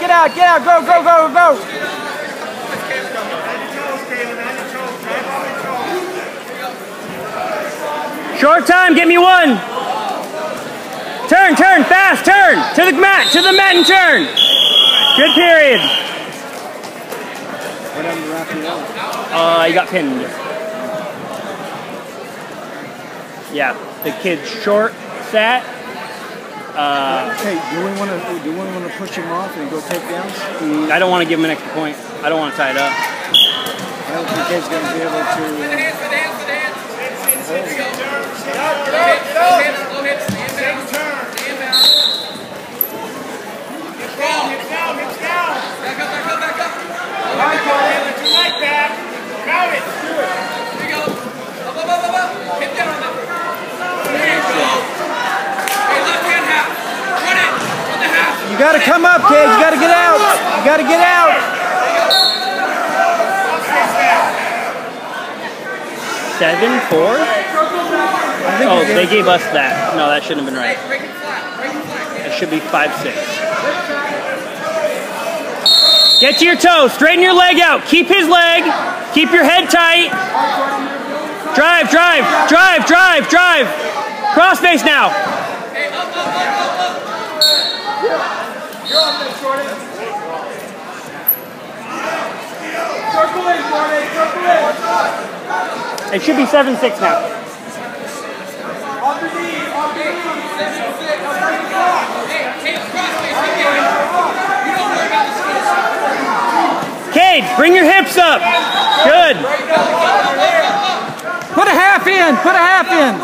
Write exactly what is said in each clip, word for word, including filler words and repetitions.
get out, get out, go, go, go, go. Short time, get me one. Turn, turn, fast, turn. To the mat, to the mat and turn. Good period. Uh, you got pinned. Yeah, the kid's short, sat. Uh, hey, do we want to do we want to push him off and go takedowns? I don't want to give him an extra point. I don't want to tie it up. I don't think he's going to be able to. You got to come up, kid. You got to get out. You got to get out. Seven, four? Oh, they gave us that. No, that shouldn't have been right. It should be five, six. Get to your toe. Straighten your leg out. Keep his leg. Keep your head tight. Drive, drive, drive, drive, drive. Cross face now. It should be seven six now. Cade, bring your hips up. Good. Put a half in. Put a half in.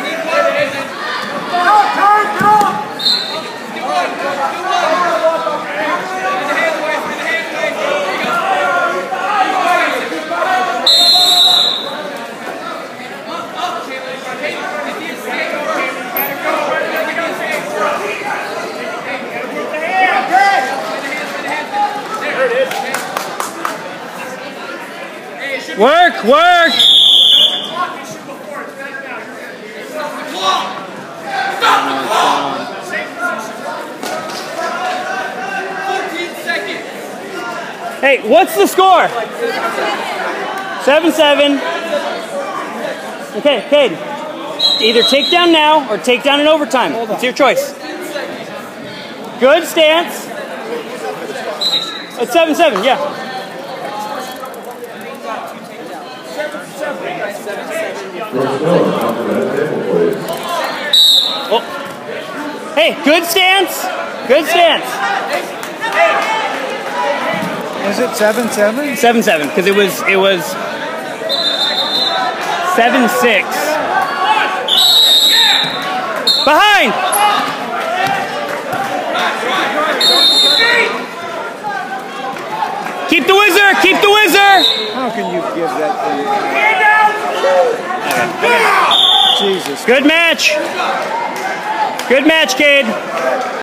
Work, work. Hey, what's the score? Seven seven. Okay, Cade. Either take down now or take down in overtime. It's your choice. Good stance. It's seven seven, yeah. Oh. Hey, good stance. Good stance. Is it seven seven? Seven seven, because it was it was seven six. Behind. Keep the whizzer. Keep the whizzer. How can you give that thing? Okay. Jesus. Good match. Good match, Cade.